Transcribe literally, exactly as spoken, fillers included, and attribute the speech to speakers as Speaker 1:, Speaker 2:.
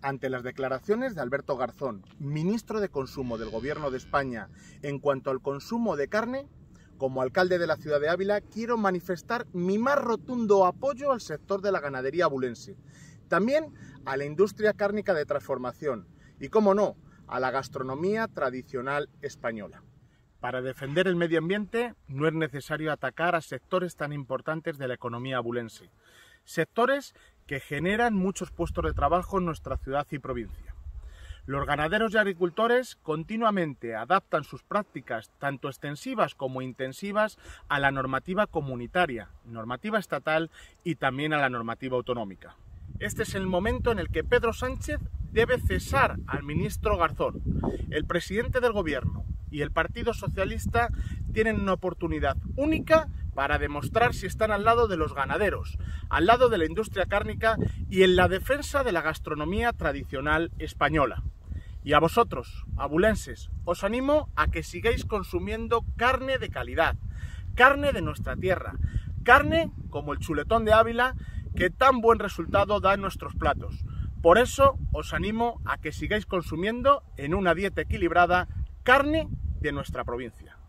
Speaker 1: Ante las declaraciones de Alberto Garzón, ministro de Consumo del Gobierno de España, en cuanto al consumo de carne, como alcalde de la ciudad de Ávila, quiero manifestar mi más rotundo apoyo al sector de la ganadería abulense, también a la industria cárnica de transformación y, cómo no, a la gastronomía tradicional española. Para defender el medio ambiente no es necesario atacar a sectores tan importantes de la economía abulense, sectores que generan muchos puestos de trabajo en nuestra ciudad y provincia. Los ganaderos y agricultores continuamente adaptan sus prácticas, tanto extensivas como intensivas, a la normativa comunitaria, normativa estatal y también a la normativa autonómica. Este es el momento en el que Pedro Sánchez debe cesar al ministro Garzón. El presidente del Gobierno y el Partido Socialista tienen una oportunidad única para demostrar si están al lado de los ganaderos, al lado de la industria cárnica y en la defensa de la gastronomía tradicional española. Y a vosotros, abulenses, os animo a que sigáis consumiendo carne de calidad, carne de nuestra tierra, carne como el chuletón de Ávila, que tan buen resultado da en nuestros platos. Por eso os animo a que sigáis consumiendo en una dieta equilibrada carne de nuestra provincia.